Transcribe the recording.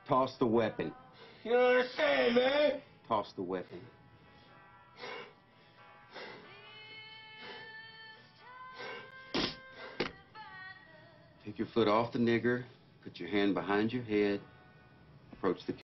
Toss the weapon. You don't understand, man. Toss the weapon. Take your foot off the nigger, put your hand behind your head, approach the